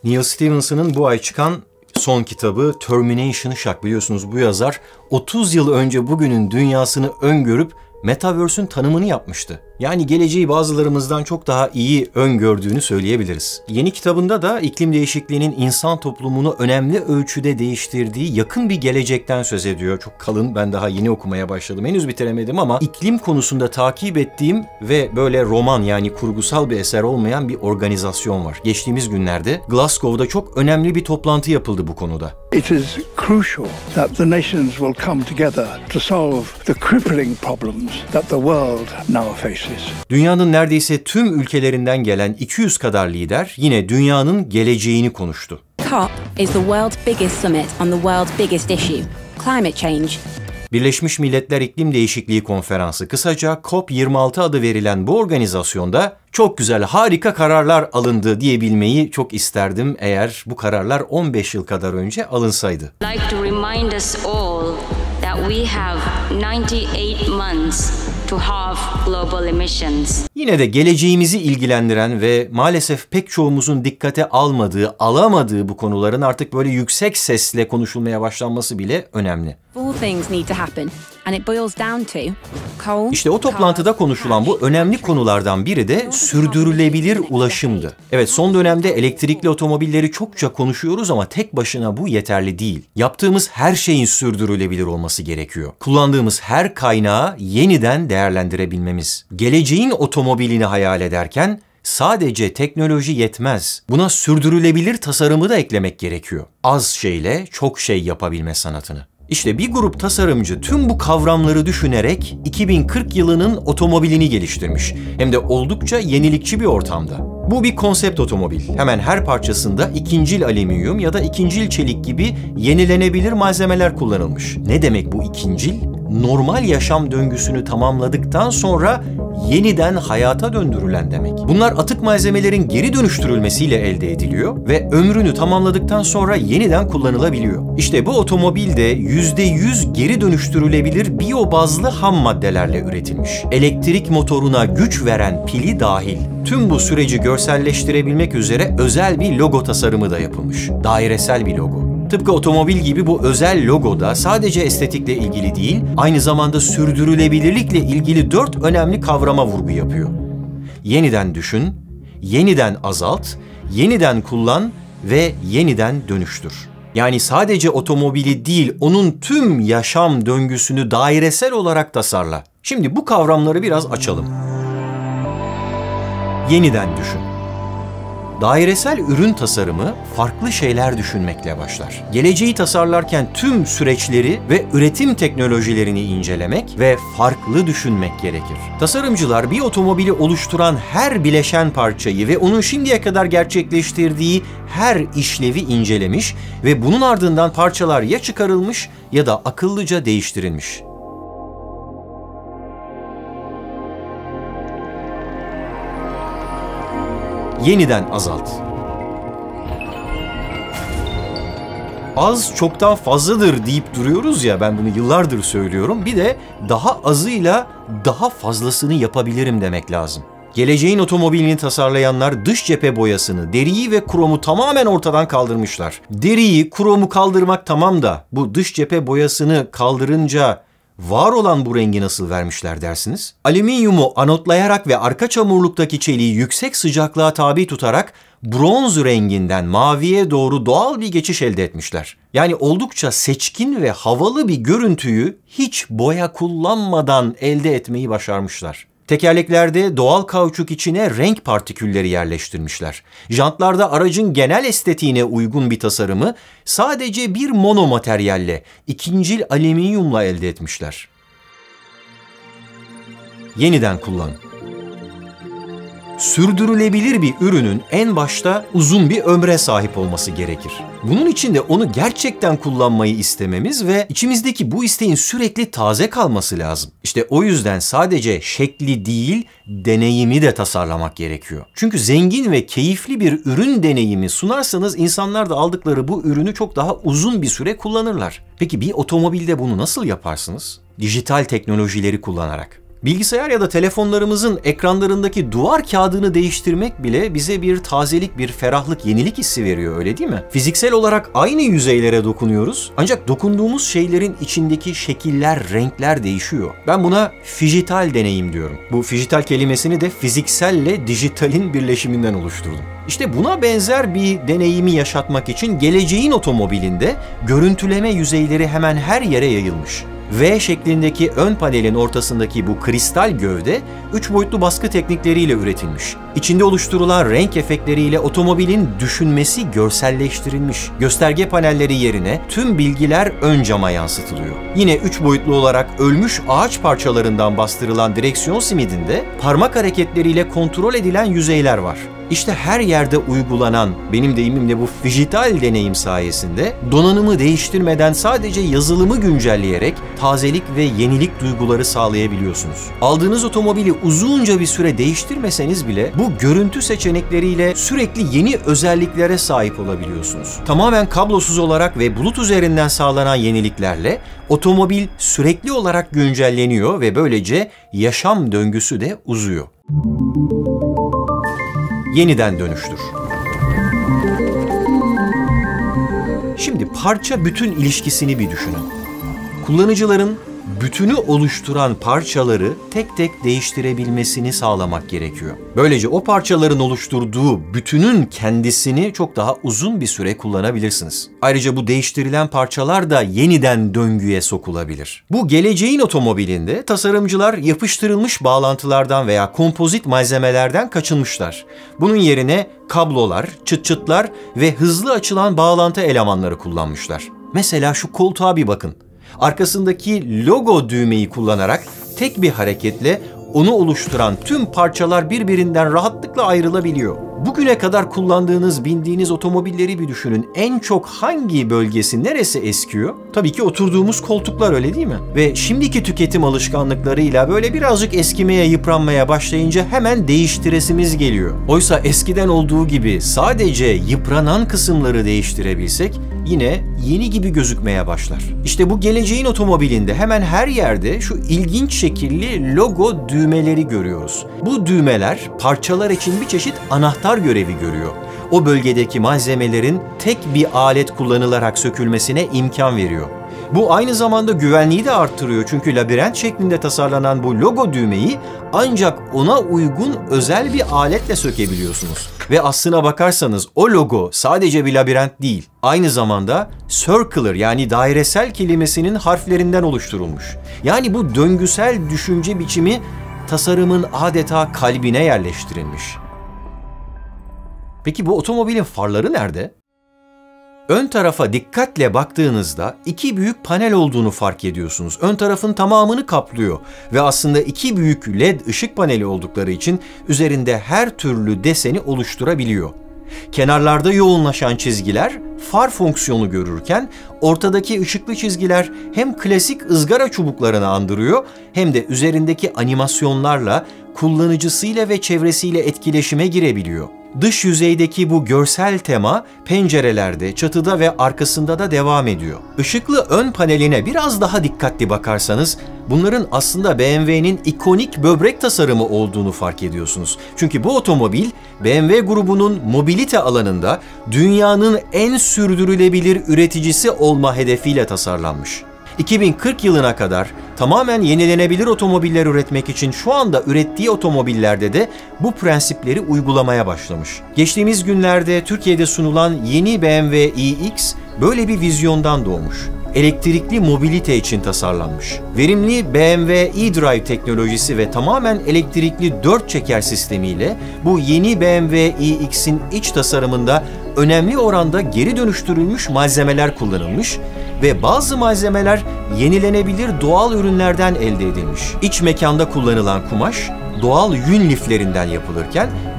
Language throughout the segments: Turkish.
Neal Stephenson'ın bu ay çıkan son kitabı Termination Shock. Biliyorsunuz bu yazar 30 yıl önce bugünün dünyasını öngörüp Metaverse'ün tanımını yapmıştı. Yani geleceği bazılarımızdan çok daha iyi öngördüğünü söyleyebiliriz. Yeni kitabında da iklim değişikliğinin insan toplumunu önemli ölçüde değiştirdiği yakın bir gelecekten söz ediyor. Çok kalın, ben daha yeni okumaya başladım. Henüz bitiremedim ama iklim konusunda takip ettiğim ve böyle roman yani kurgusal bir eser olmayan bir organizasyon var. Geçtiğimiz günlerde Glasgow'da çok önemli bir toplantı yapıldı bu konuda. It is crucial that the nations will come together to solve the crippling problems that the world now faces. Dünyanın neredeyse tüm ülkelerinden gelen 200 kadar lider yine dünyanın geleceğini konuştu. COP is the world's biggest summit on the world's biggest issue, climate change. Birleşmiş Milletler İklim Değişikliği Konferansı, kısaca COP26 adı verilen bu organizasyonda çok güzel, harika kararlar alındı diyebilmeyi çok isterdim eğer bu kararlar 15 yıl kadar önce alınsaydı. I'd like to remind us all that we have 98 months to halve global emissions. Yine de geleceğimizi ilgilendiren ve maalesef pek çoğumuzun dikkate alamadığı bu konuların artık böyle yüksek sesle konuşulmaya başlanması bile önemli. Four things need to happen, and it boils down to coal. İşte o toplantıda konuşulan bu önemli konulardan biri de sürdürülebilir ulaşımdı. Evet, son dönemde elektrikli otomobilleri çokça konuşuyoruz ama tek başına bu yeterli değil. Yaptığımız her şeyin sürdürülebilir olması gerekiyor. Kullandığımız her kaynağı yeniden değerlendirebilmemiz. Geleceğin otomobilini hayal ederken sadece teknoloji yetmez. Buna sürdürülebilir tasarımı da eklemek gerekiyor. Az şeyle çok şey yapabilme sanatını. İşte bir grup tasarımcı tüm bu kavramları düşünerek 2040 yılının otomobilini geliştirmiş. Hem de oldukça yenilikçi bir ortamda. Bu bir konsept otomobil. Hemen her parçasında ikincil alüminyum ya da ikincil çelik gibi yenilenebilir malzemeler kullanılmış. Ne demek bu ikincil? Normal yaşam döngüsünü tamamladıktan sonra yeniden hayata döndürülen demek. Bunlar atık malzemelerin geri dönüştürülmesiyle elde ediliyor ve ömrünü tamamladıktan sonra yeniden kullanılabiliyor. İşte bu otomobil de %100 geri dönüştürülebilir biyobazlı ham maddelerle üretilmiş. Elektrik motoruna güç veren pili dahil. Tüm bu süreci görselleştirebilmek üzere özel bir logo tasarımı da yapılmış. Dairesel bir logo. Tıpkı otomobil gibi bu özel logo da sadece estetikle ilgili değil, aynı zamanda sürdürülebilirlikle ilgili 4 önemli kavrama vurgu yapıyor. Yeniden düşün, yeniden azalt, yeniden kullan ve yeniden dönüştür. Yani sadece otomobili değil, onun tüm yaşam döngüsünü dairesel olarak tasarla. Şimdi bu kavramları biraz açalım. Yeniden düşün. Dairesel ürün tasarımı farklı şeyler düşünmekle başlar. Geleceği tasarlarken tüm süreçleri ve üretim teknolojilerini incelemek ve farklı düşünmek gerekir. Tasarımcılar bir otomobili oluşturan her bileşen parçayı ve onun şimdiye kadar gerçekleştirdiği her işlevi incelemiş ve bunun ardından parçalar ya çıkarılmış ya da akıllıca değiştirilmiş. Yeniden azalt. Az çoktan fazladır deyip duruyoruz ya, ben bunu yıllardır söylüyorum. Bir de daha azıyla daha fazlasını yapabilirim demek lazım. Geleceğin otomobilini tasarlayanlar dış cephe boyasını, deriyi ve kromu tamamen ortadan kaldırmışlar. Deriyi, kromu kaldırmak tamam da bu dış cephe boyasını kaldırınca var olan bu rengi nasıl vermişler dersiniz? Alüminyumu anotlayarak ve arka çamurluktaki çeliği yüksek sıcaklığa tabi tutarak bronz renginden maviye doğru doğal bir geçiş elde etmişler. Yani oldukça seçkin ve havalı bir görüntüyü hiç boya kullanmadan elde etmeyi başarmışlar. Tekerleklerde doğal kauçuk içine renk partikülleri yerleştirmişler. Jantlarda aracın genel estetiğine uygun bir tasarımı sadece bir monomateryalle, ikincil alüminyumla elde etmişler. Yeniden kullan. Sürdürülebilir bir ürünün en başta uzun bir ömre sahip olması gerekir. Bunun için de onu gerçekten kullanmayı istememiz ve içimizdeki bu isteğin sürekli taze kalması lazım. İşte o yüzden sadece şekli değil, deneyimi de tasarlamak gerekiyor. Çünkü zengin ve keyifli bir ürün deneyimi sunarsanız insanlar da aldıkları bu ürünü çok daha uzun bir süre kullanırlar. Peki bir otomobilde bunu nasıl yaparsınız? Dijital teknolojileri kullanarak. Bilgisayar ya da telefonlarımızın ekranlarındaki duvar kağıdını değiştirmek bile bize bir tazelik, bir ferahlık, yenilik hissi veriyor, öyle değil mi? Fiziksel olarak aynı yüzeylere dokunuyoruz ancak dokunduğumuz şeylerin içindeki şekiller, renkler değişiyor. Ben buna fijital deneyim diyorum. Bu fijital kelimesini de fizikselle dijitalin birleşiminden oluşturdum. İşte buna benzer bir deneyimi yaşatmak için geleceğin otomobilinde görüntüleme yüzeyleri hemen her yere yayılmış. V şeklindeki ön panelin ortasındaki bu kristal gövde 3 boyutlu baskı teknikleriyle üretilmiş. İçinde oluşturulan renk efektleriyle otomobilin düşünmesi görselleştirilmiş. Gösterge panelleri yerine tüm bilgiler ön cama yansıtılıyor. Yine 3 boyutlu olarak ölmüş ağaç parçalarından bastırılan direksiyon simidinde parmak hareketleriyle kontrol edilen yüzeyler var. İşte her yerde uygulanan, benim deyimimle bu fijital deneyim sayesinde donanımı değiştirmeden sadece yazılımı güncelleyerek tazelik ve yenilik duyguları sağlayabiliyorsunuz. Aldığınız otomobili uzunca bir süre değiştirmeseniz bile bu görüntü seçenekleriyle sürekli yeni özelliklere sahip olabiliyorsunuz. Tamamen kablosuz olarak ve bulut üzerinden sağlanan yeniliklerle otomobil sürekli olarak güncelleniyor ve böylece yaşam döngüsü de uzuyor. Yeniden dönüştür. Şimdi parça bütün ilişkisini bir düşünün. Kullanıcıların bütünü oluşturan parçaları tek tek değiştirebilmesini sağlamak gerekiyor. Böylece o parçaların oluşturduğu bütünün kendisini çok daha uzun bir süre kullanabilirsiniz. Ayrıca bu değiştirilen parçalar da yeniden döngüye sokulabilir. Bu geleceğin otomobilinde tasarımcılar yapıştırılmış bağlantılardan veya kompozit malzemelerden kaçınmışlar. Bunun yerine kablolar, çıtçıtlar ve hızlı açılan bağlantı elemanları kullanmışlar. Mesela şu koltuğa bir bakın. Arkasındaki logo düğmeyi kullanarak tek bir hareketle onu oluşturan tüm parçalar birbirinden rahatlıkla ayrılabiliyor. Bugüne kadar kullandığınız, bindiğiniz otomobilleri bir düşünün. En çok hangi bölgesi, neresi eskiyor? Tabii ki oturduğumuz koltuklar, öyle değil mi? Ve şimdiki tüketim alışkanlıklarıyla böyle birazcık eskimeye, yıpranmaya başlayınca hemen değiştiresimiz geliyor. Oysa eskiden olduğu gibi sadece yıpranan kısımları değiştirebilsek yine yeni gibi gözükmeye başlar. İşte bu geleceğin otomobilinde hemen her yerde şu ilginç şekilli logo düğmeleri görüyoruz. Bu düğmeler parçalar için bir çeşit anahtar görevi görüyor. O bölgedeki malzemelerin tek bir alet kullanılarak sökülmesine imkan veriyor. Bu aynı zamanda güvenliği de arttırıyor çünkü labirent şeklinde tasarlanan bu logo düğmeyi ancak ona uygun özel bir aletle sökebiliyorsunuz. Ve aslına bakarsanız o logo sadece bir labirent değil, aynı zamanda circular yani dairesel kelimesinin harflerinden oluşturulmuş. Yani bu döngüsel düşünce biçimi tasarımın adeta kalbine yerleştirilmiş. Peki bu otomobilin farları nerede? Ön tarafa dikkatle baktığınızda iki büyük panel olduğunu fark ediyorsunuz. Ön tarafın tamamını kaplıyor ve aslında iki büyük LED ışık paneli oldukları için üzerinde her türlü deseni oluşturabiliyor. Kenarlarda yoğunlaşan çizgiler far fonksiyonu görürken ortadaki ışıklı çizgiler hem klasik ızgara çubuklarını andırıyor hem de üzerindeki animasyonlarla kullanıcısıyla ve çevresiyle etkileşime girebiliyor. Dış yüzeydeki bu görsel tema pencerelerde, çatıda ve arkasında da devam ediyor. Işıklı ön paneline biraz daha dikkatli bakarsanız bunların aslında BMW'nin ikonik böbrek tasarımı olduğunu fark ediyorsunuz. Çünkü bu otomobil BMW grubunun mobilite alanında dünyanın en sürdürülebilir üreticisi olma hedefiyle tasarlanmış. 2040 yılına kadar tamamen yenilenebilir otomobiller üretmek için şu anda ürettiği otomobillerde de bu prensipleri uygulamaya başlamış. Geçtiğimiz günlerde Türkiye'de sunulan yeni BMW iX böyle bir vizyondan doğmuş. Elektrikli mobilite için tasarlanmış. Verimli BMW eDrive teknolojisi ve tamamen elektrikli 4 çeker sistemiyle bu yeni BMW iX'in iç tasarımında önemli oranda geri dönüştürülmüş malzemeler kullanılmış ve bazı malzemeler yenilenebilir doğal ürünlerden elde edilmiş. İç mekanda kullanılan kumaş doğal yün liflerinden yapılırken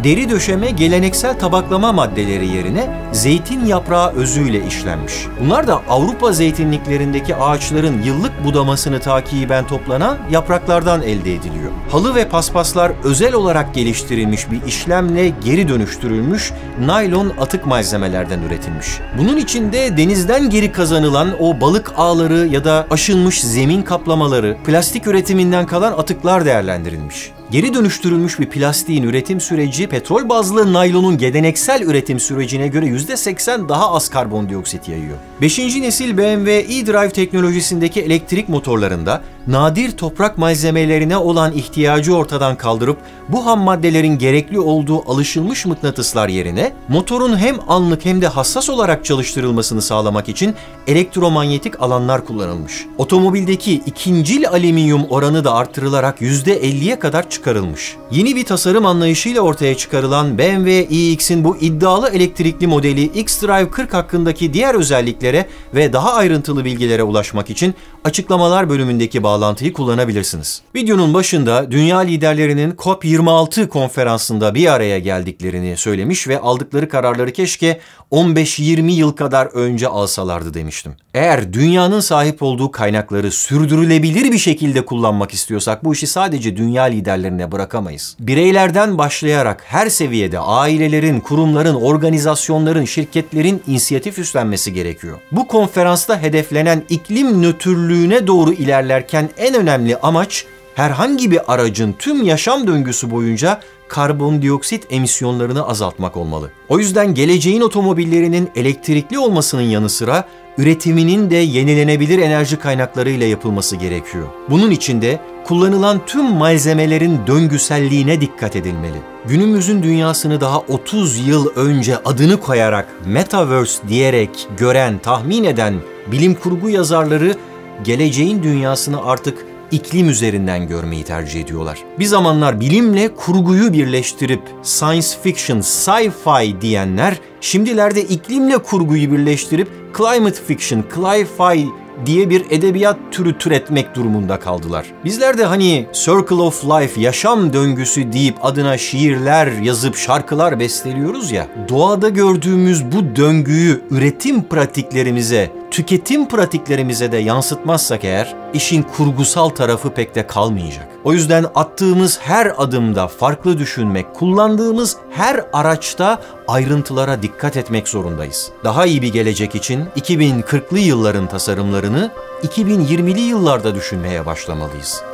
Deri döşeme geleneksel tabaklama maddeleri yerine zeytin yaprağı özüyle işlenmiş. Bunlar da Avrupa zeytinliklerindeki ağaçların yıllık budamasını takiben toplanan yapraklardan elde ediliyor. Halı ve paspaslar özel olarak geliştirilmiş bir işlemle geri dönüştürülmüş naylon atık malzemelerden üretilmiş. Bunun içinde denizden geri kazanılan o balık ağları ya da aşınmış zemin kaplamaları, plastik üretiminden kalan atıklar değerlendirilmiş. Geri dönüştürülmüş bir plastiğin üretim süreci petrol bazlı naylonun geleneksel üretim sürecine göre %80 daha az karbondioksit yayıyor. 5. nesil BMW e-Drive teknolojisindeki elektrik motorlarında nadir toprak malzemelerine olan ihtiyacı ortadan kaldırıp bu ham maddelerin gerekli olduğu alışılmış mıknatıslar yerine motorun hem anlık hem de hassas olarak çalıştırılmasını sağlamak için elektromanyetik alanlar kullanılmış. Otomobildeki ikincil alüminyum oranı da artırılarak %50'ye kadar çıkarılmış. Yeni bir tasarım anlayışıyla ortaya çıkarılan BMW iX''in bu iddialı elektrikli modeli X-Drive 40 hakkındaki diğer özelliklere ve daha ayrıntılı bilgilere ulaşmak için açıklamalar bölümündeki bağlantıyı kullanabilirsiniz. Videonun başında dünya liderlerinin COP26 konferansında bir araya geldiklerini söylemiş ve aldıkları kararları keşke 15-20 yıl kadar önce alsalardı demiştim. Eğer dünyanın sahip olduğu kaynakları sürdürülebilir bir şekilde kullanmak istiyorsak bu işi sadece dünya liderlerine bırakamayız. Bireylerden başlayarak her seviyede ailelerin, kurumların, organizasyonların, şirketlerin inisiyatif üstlenmesi gerekiyor. Bu konferansta hedeflenen iklim nötrlüğüne doğru ilerlerken en önemli amaç herhangi bir aracın tüm yaşam döngüsü boyunca karbondioksit emisyonlarını azaltmak olmalı. O yüzden geleceğin otomobillerinin elektrikli olmasının yanı sıra üretiminin de yenilenebilir enerji kaynaklarıyla yapılması gerekiyor. Bunun için de kullanılan tüm malzemelerin döngüselliğine dikkat edilmeli. Günümüzün dünyasını daha 30 yıl önce adını koyarak Metaverse diyerek gören, tahmin eden bilim kurgu yazarları geleceğin dünyasını artık iklim üzerinden görmeyi tercih ediyorlar. Bir zamanlar bilimle kurguyu birleştirip science fiction, sci-fi diyenler, şimdilerde iklimle kurguyu birleştirip climate fiction, cli-fi diye bir edebiyat türü türetmek durumunda kaldılar. Bizler de hani Circle of Life, yaşam döngüsü deyip adına şiirler yazıp şarkılar besteliyoruz ya, doğada gördüğümüz bu döngüyü üretim pratiklerimize, tüketim pratiklerimize de yansıtmazsak eğer, işin kurgusal tarafı pek de kalmayacak. O yüzden attığımız her adımda farklı düşünmek, kullandığımız her araçta ayrıntılara dikkat etmek zorundayız. Daha iyi bir gelecek için 2040'lı yılların tasarımlarını 2020'li yıllarda düşünmeye başlamalıyız.